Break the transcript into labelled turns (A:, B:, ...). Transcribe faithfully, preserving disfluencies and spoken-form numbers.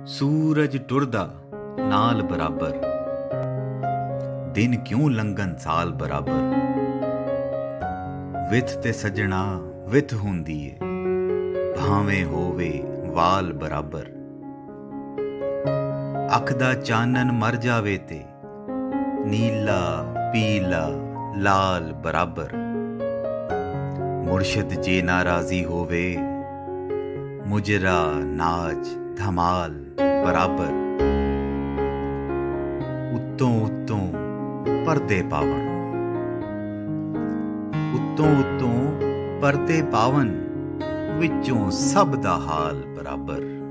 A: सूरज टुरदा नाल बराबर, दिन क्यों लंघन साल बराबर। विथ ते सजना विथ हुंदी ए, भावें होवे वाल बराबर। अख दा चानन मर जावे ते, नीला पीला लाल बराबर। मुर्शद जे नाराजी होवे, मुजरा नाच धमाल बराबर। उत्तों उत्तों परदे पावन, उत्तों उत्तों परदे पावन, विचों सब दा हाल बराबर।